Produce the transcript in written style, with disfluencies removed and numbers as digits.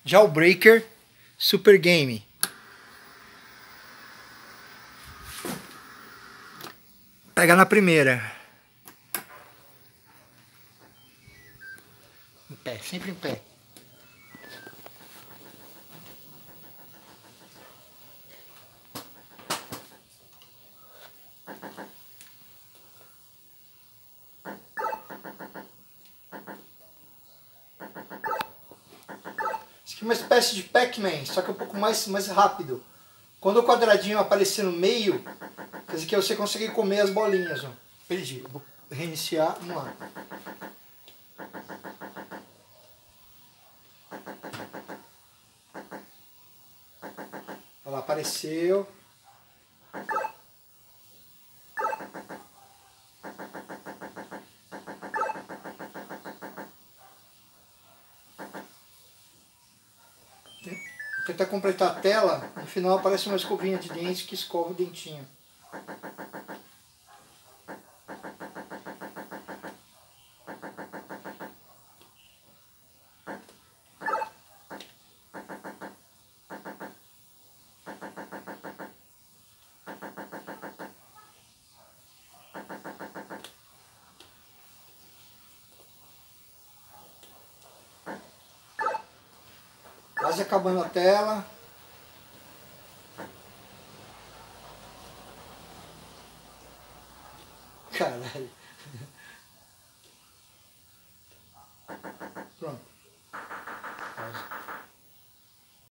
Jawbreaker Super Game. Pega na primeira. Em pé, sempre em pé. Isso aqui é uma espécie de Pac-Man, só que um pouco mais rápido. Quando o quadradinho aparecer no meio, quer dizer que você consegue comer as bolinhas. Ó. Perdi. Vou reiniciar. Vamos lá. Olha lá, apareceu. Vou tentar completar a tela. No final aparece uma escovinha de dentes que escova o dentinho. Quase acabando a tela. Caralho.